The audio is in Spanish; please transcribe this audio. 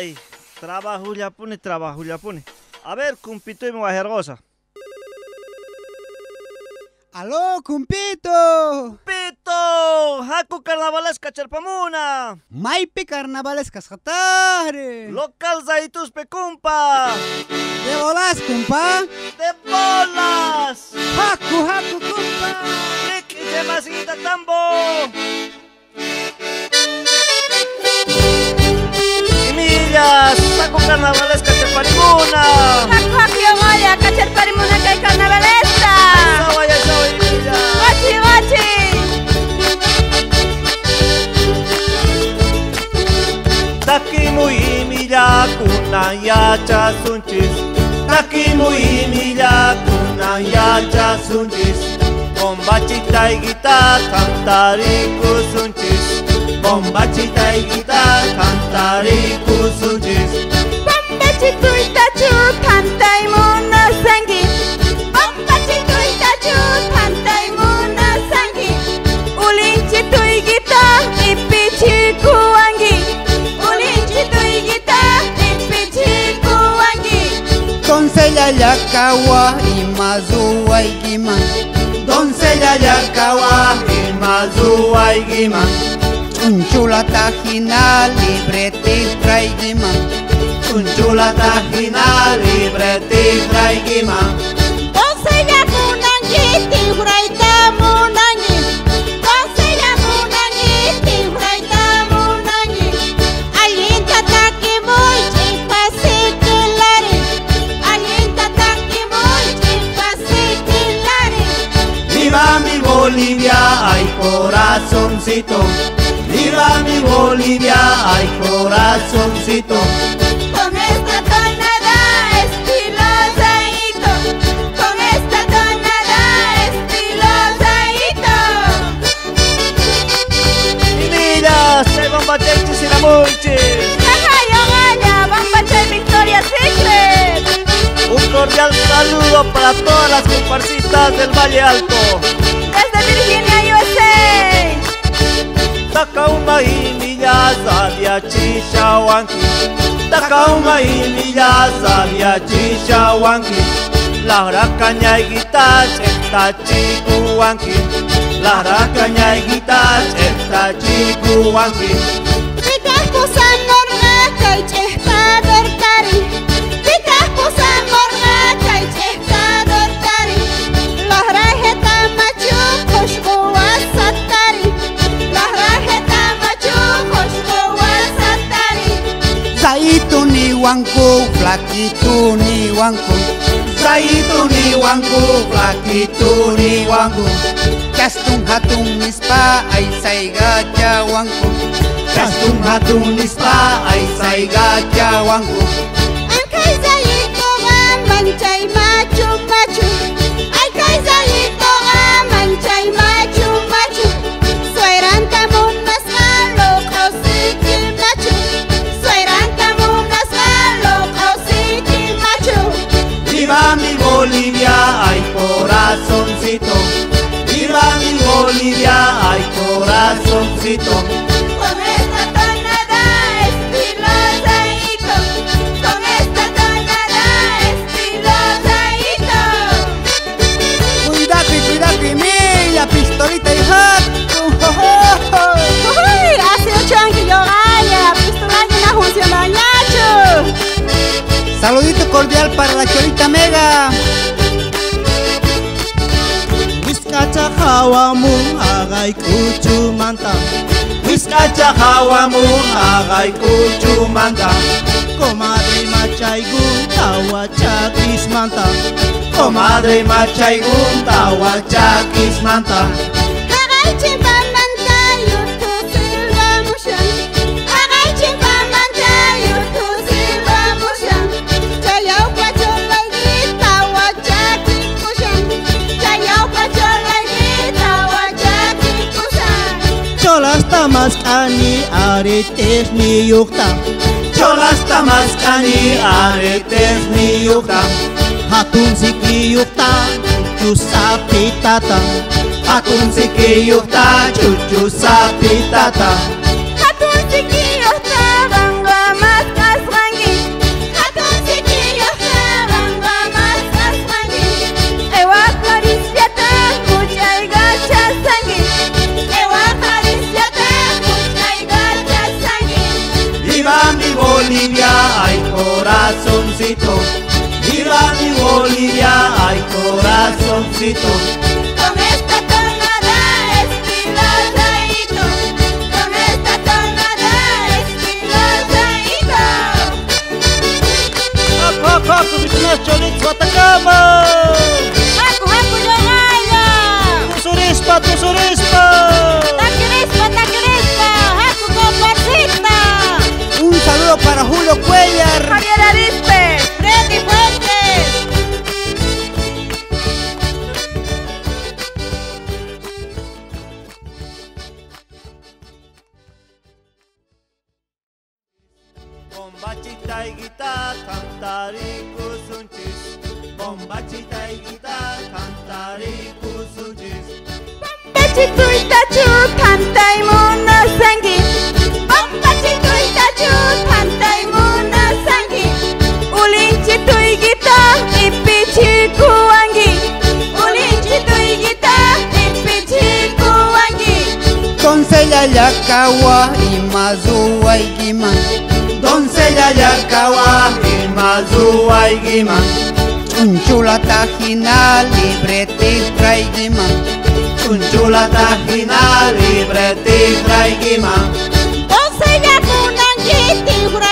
Ay, trabajo ya pone, trabajo ya pone. A ver, cumpito y me va a hergosa. ¡Aló, cumpito! ¡Pito! ¡Haku carnavales cacharpamuna! ¡Maipi carnavales cascatare! ¡Local zaitus pe cumpa! ¿De bolas, compa? ¡De bolas! ¡Haku, compa! ¡Ricky de masita tambo! ¡Y millas! ¡Haku carnavales cacharpamuna! ¡Haku yomoya cacharpamuna que carnavalesta! ¡Vaya, soy millas! ¡Wachi, wachi! Takimu imilla kuna yacha sunchis. Takimu imilla kuna yacha sunchis. Bombachita y guita cantariku sunchis. Bombachita y guita cantariku sunchis. Bombachito itachu pantai muna sangi. Bombachito itachu pantai muna sangi. Ulinchito y guita ipichi kuangi. Doncella yakawa y mazuwa y gima. Doncella yakawa y mazuwa y gima. Chunchula tajina libreti traigima. Chunchula tajina libreti traigima. Doncella munangi tibraita munangi. Doncella munangi tibraita munangi. Alinta takimoy chimpasikilari. Alinta takimoy chimpasikilari. Viva mi Bolivia, ay corazoncito. Viva mi Bolivia, ay corazoncito. Con esta tonada estilosaito. Con esta tonada estilosaito. Y mira, se bombachechis y la muchis. Caja Yogaya, Bambache Victoria Secret. Un cordial saludo para todas las comparsitas del Valle Alto. Desde Virginia, USA. Takauma y millas hacia Chichahuanqui. Takauma y millas hacia Chichahuanqui. La racaña y guitache está chicuanqui. La racaña y guitache está chicuanqui. Pitas pusan morga, caichesta dortari. Pitas pusan morga, caichesta dortari. Los rajeta machu, koshko wasatari. Los rajeta machu, koshko wasatari. Zaitu ni wanku, flaquitu ni wanku. Zaitu ni wangu, flaquitu ni wangu. Kastung hatung nispa ay saiga wanku. Kastung hatun nispa ay saiga wangu. Angkai zayito ga manchay machu machu. Angkai zayito ga manchay machu machu. Sueranta munas halo kausikil machu. Sueranta munas halo kausikil machu. Viva mi Bolivia, ay corazoncito. Viva mi Bolivia, ay corazoncito. Con esta tonada estilosaito. Con esta tonada estilosaito. Cuidado y mira, pistolita y hatu. Uy, hace 8 años que yo vaya, pistola no funciona ñacho. Saludito cordial para la Cholita Mega. Wiskacha hawamu agay kuchu manta. Wiskacha hawamu agay kuchu manta. Comadre machaygun tawachakis manta. Comadre machaygun tawachakis manta. Agay chimpa manta, yutu silva mushan. Agay chimpa manta, yutu silva mushan. Chayau pacholay gita wachaki mushan. Chayau pacholay gita wachaki mushan. Cholas tamas ani aretes ni yukta. Cholas tamaskani aretes ni yukta. Hatun siki yukta chusapi tata. Hatun siki yukta chuchu sapi tata. Hatun siki yukta bangga mas kasra. limosito. Con esta tonada estilosadito. Con esta tonada estilosadito. Haku, bitnas cholitos Atacama. Haku Yogaya. Tusurispa. Taquirispa. Haku Comparsita. Un saludo para Julio Cuellar. Javier Arispe. Freddy Fuentes. Bombachita y guitarra, cantar y cusunchis. Bombachita y guitarra, cantar y cusunchis. Bombachito y tachu, canta y mona sangi. Bombachito y tachu, canta y mona sangi. Ulinchito y gita, y pichikuangi. Ulinchito y gita, y pichikuangi. Doncella Yakawa y Mazua y Guimán. Doncella Yakawa y Mazua y Guimán. Chunchula Tajina, libreti trae Guimán. Chunchula Tajina, libreti trae Guimán.